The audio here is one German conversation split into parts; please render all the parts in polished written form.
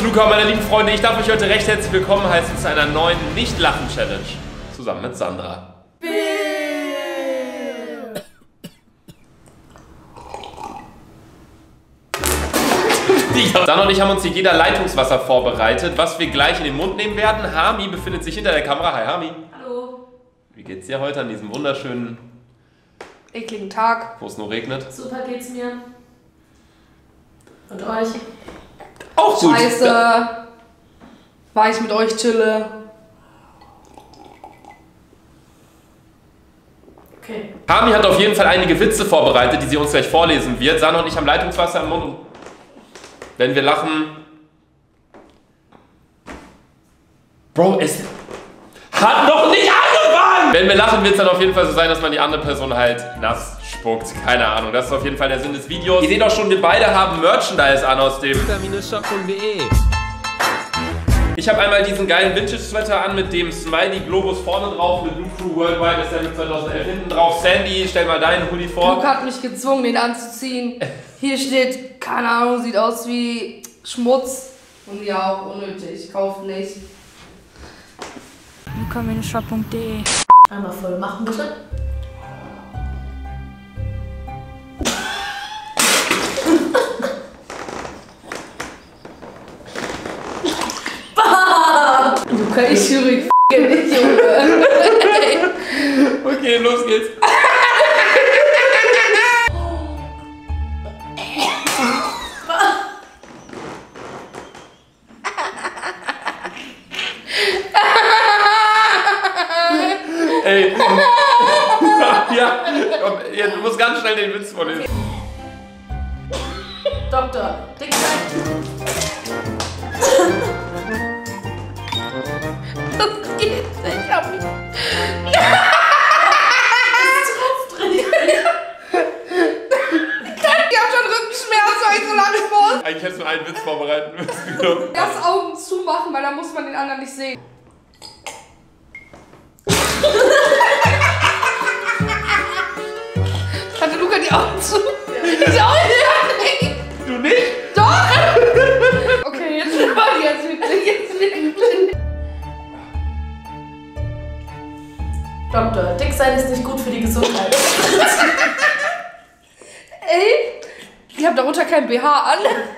Luca, meine lieben Freunde. Ich darf euch heute recht herzlich willkommen heißen zu einer neuen Nicht-Lachen-Challenge. Zusammen mit Sandra. Sandra und ich haben uns hier jeder Leitungswasser vorbereitet, was wir gleich in den Mund nehmen werden. Hami befindet sich hinter der Kamera. Hi Hami. Hallo. Wie geht's dir heute an diesem wunderschönen, ekligen Tag? wo es nur regnet? Super geht's mir. Und euch? Auch gut. Scheiße. War ich mit euch chille. Okay. Hami hat auf jeden Fall einige Witze vorbereitet, die sie uns gleich vorlesen wird. Sandra und ich haben Leitungswasser im Mund und wenn wir lachen... Bro, es hat noch nicht angefangen! Wenn wir lachen, wird es dann auf jeden Fall so sein, dass man die andere Person halt nass spuckt. Keine Ahnung, das ist auf jeden Fall der Sinn des Videos. Ihr seht auch schon, wir beide haben Merchandise an aus dem... Ich habe einmal diesen geilen Vintage-Sweater an mit dem Smiley-Globus vorne drauf, mit Blue Crew Worldwide, das ist der mit 2011 hinten drauf. Sandy, stell mal deinen Hoodie vor. Luke hat mich gezwungen, den anzuziehen. Hier steht, keine Ahnung, sieht aus wie Schmutz. Und ja, auch unnötig, kauft nicht. luca-shop.de. Einmal voll machen, bitte. Luca, ich schwöre, ich f***e dich, Junge. Okay, los geht's. Ey. Ja, komm, ja, du musst ganz schnell den Witz vorlesen. Doktor, Dicksein. Das geht nicht, ich hab mich... Ich hab schon Rückenschmerzen, weil ich so lange muss. Eigentlich hättest du einen Witz vorbereiten müssen. Erst Augen zumachen, weil dann muss man den anderen nicht sehen. Hatte Luca die Augen zu? Ich auch nicht. Du nicht? Doch! Okay, jetzt wirklich. Doktor, dick sein ist nicht gut für die Gesundheit. Ey, ich hab darunter kein BH an.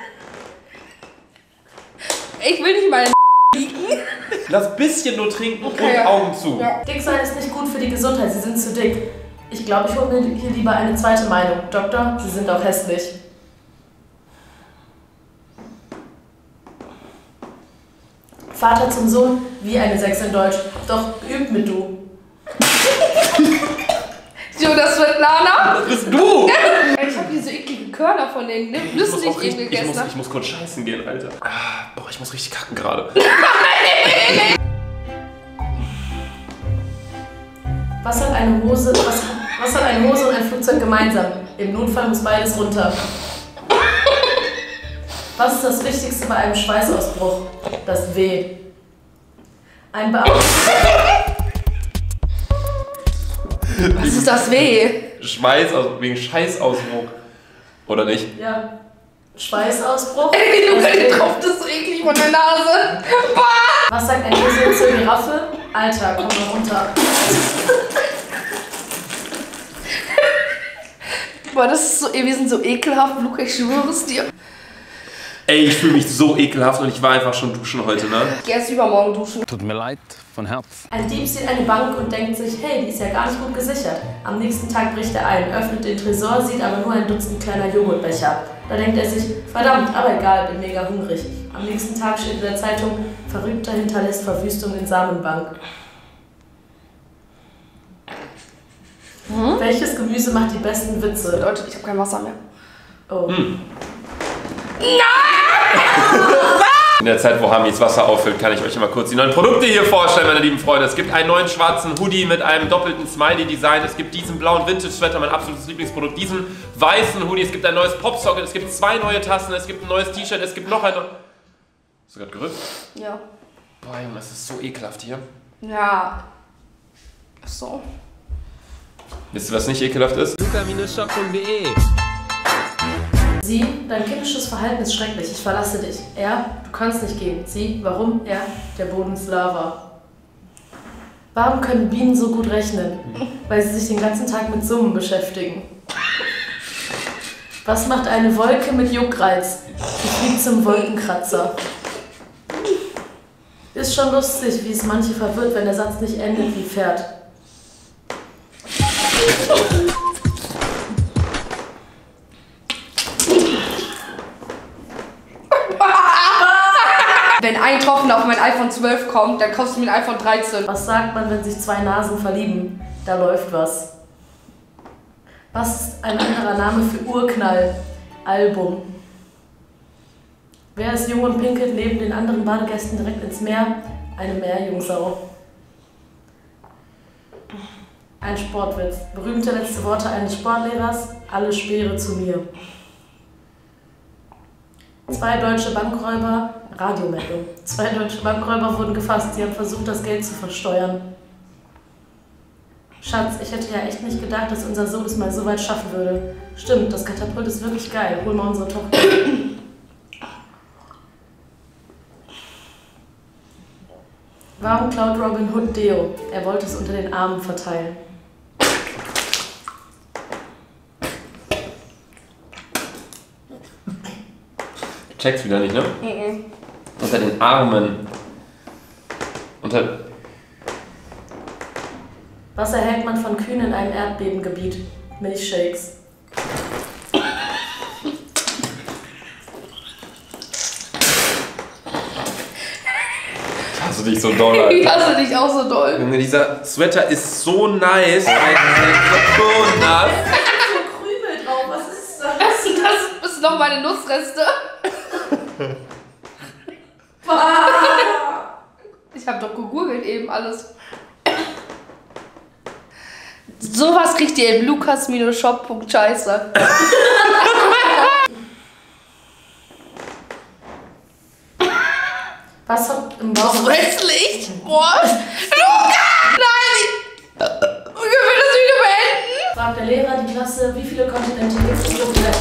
Ich will nicht mal liegen. Lass ein bisschen nur trinken Okay, und Augen zu. Ja. Dick sein ist nicht gut für die Gesundheit, Sie sind zu dick. Ich glaube, ich hole mir hier lieber eine zweite Meinung. Doktor, Sie sind auch hässlich. Vater zum Sohn, wie eine 6 in Deutsch. Doch geübt mit du. Jo, das wird Lana. Das bist du! Ich habe diese ekligen Körner von den Nüssen, die ich eben gegessen habe. Ich muss kurz scheißen gehen, Alter. Boah, ich muss richtig kacken gerade. Was hat eine Hose und ein Flugzeug gemeinsam? Im Notfall muss beides runter. Was ist das Wichtigste bei einem Schweißausbruch? Das W. Ein Beamter. Was ist das W? Wegen Scheißausbruch. Oder nicht? Ja. Schweißausbruch. Ey, Luca, drauf, das ist so eklig von der Nase. Boah. Was sagt ein Esel zur Giraffe? Alter, komm mal runter. Boah, das ist so, wir sind so ekelhaft, Luca, ich schwöre es dir. Ey, ich fühle mich so ekelhaft und ich war einfach schon duschen heute, ne? Ich geh erst übermorgen duschen. Tut mir leid, von Herz. Ein Dieb sieht eine Bank und denkt sich, hey, die ist ja gar nicht gut gesichert. Am nächsten Tag bricht er ein, öffnet den Tresor, sieht aber nur ein Dutzend kleiner Joghurtbecher. Da denkt er sich, verdammt, aber egal, bin mega hungrig. Am nächsten Tag steht in der Zeitung, Verrückter hinterlässt Verwüstung in Samenbank. Welches Gemüse macht die besten Witze? Leute, ich habe kein Wasser mehr. Oh. In der Zeit, wo Hami das Wasser auffüllt, kann ich euch mal kurz die neuen Produkte hier vorstellen, meine lieben Freunde. Es gibt einen neuen schwarzen Hoodie mit einem doppelten Smiley-Design. Es gibt diesen blauen Vintage-Sweater, mein absolutes Lieblingsprodukt. Diesen weißen Hoodie. Es gibt ein neues Popsocket. Es gibt 2 neue Tassen. Es gibt ein neues T-Shirt. Es gibt noch ein... Hast du gerade gerührt? Ja. Boah, Junge, das ist so ekelhaft hier. Ja. Ach so. Wisst ihr, was nicht ekelhaft ist? luca-shop.de. Sie, dein kindisches Verhalten ist schrecklich, ich verlasse dich. Er, du kannst nicht gehen. Sie, warum? Er, der Boden ist Lava. Warum können Bienen so gut rechnen? Weil sie sich den ganzen Tag mit Summen beschäftigen. Was macht eine Wolke mit Juckreiz? Sie fliegt zum Wolkenkratzer. Ist schon lustig, wie es manche verwirrt, wenn der Satz nicht endet wie Pferd. Wenn ein Tropfen auf mein iPhone 12 kommt, dann kaufst du mir ein iPhone 13. Was sagt man, wenn sich zwei Nasen verlieben? Da läuft was. Was ist ein anderer Name für Urknall? Album. Wer ist jung und pinkelt neben den anderen Badegästen direkt ins Meer? Eine Meerjungsau. Ein Sportwitz. Berühmte letzte Worte eines Sportlehrers. Alle Speere zu mir. Zwei deutsche Bankräuber, Radiomeldung. Zwei deutsche Bankräuber wurden gefasst. Sie haben versucht, das Geld zu versteuern. Schatz, ich hätte ja echt nicht gedacht, dass unser Sohn es mal so weit schaffen würde. Stimmt, das Katapult ist wirklich geil. Hol mal unsere Tochter. Warum klaut Robin Hood Deo? Er wollte es unter den Armen verteilen. Check's wieder nicht, ne? Unter den Armen. Was erhält man von Kühen in einem Erdbebengebiet? Milchshakes. Ich hasse dich so doll, Alter. Ich hasse dich auch so doll. Junge, dieser Sweater ist so nice. So nass. So Krümel drauf, was ist das? Das ist noch meine Nussreste. Ich hab doch gegoogelt eben alles. Sowas kriegt ihr im lukas-shop.scheiße. Was hat im Bauch... Hässlich? Boah. Lukas! Nein! Wir will das Video beenden. Fragt der Lehrer die Klasse, wie viele Kontinente gibt es auf der Welt?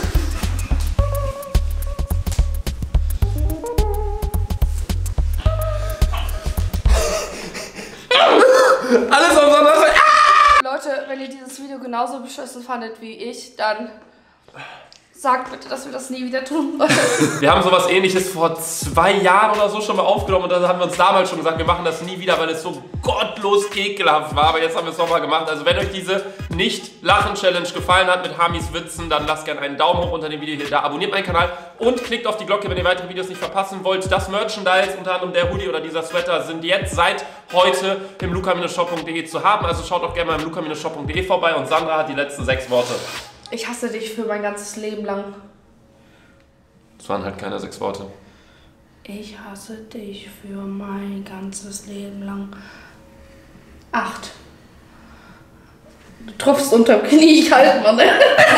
Alles auf Sonderseite. Leute, wenn ihr dieses Video genauso beschissen fandet wie ich, dann sagt bitte, dass wir das nie wieder tun. Wir haben sowas Ähnliches vor 2 Jahren oder so schon mal aufgenommen und da haben wir uns damals schon gesagt, wir machen das nie wieder, weil es so gottlos ekelhaft war. Aber jetzt haben wir es nochmal gemacht. Also wenn euch diese Nicht-Lachen-Challenge gefallen hat mit Hamis Witzen, dann lasst gerne einen Daumen hoch unter dem Video hier da, abonniert meinen Kanal und klickt auf die Glocke, wenn ihr weitere Videos nicht verpassen wollt. Das Merchandise, unter anderem der Hoodie oder dieser Sweater, sind jetzt seit heute im luca-shop.de zu haben. Also schaut auch gerne mal im luca-shop.de vorbei und Sandra hat die letzten 6 Worte. Ich hasse dich für mein ganzes Leben lang. Das waren halt keine 6 Worte. Ich hasse dich für mein ganzes Leben lang. 8. Du tropfst unterm Knie, ich halte mal, ne?